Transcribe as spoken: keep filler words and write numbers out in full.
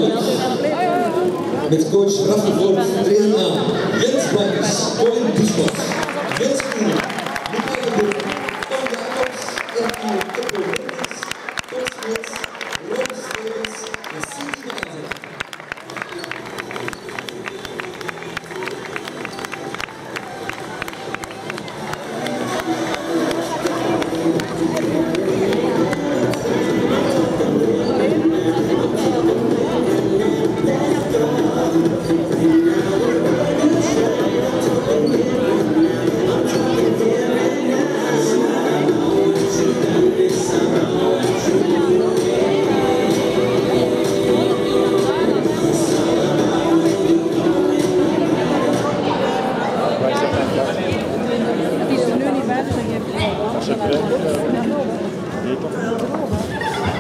Met coach Raffelvoort, trainer Jens Bankers, Colin Busbos, Jens Koenen.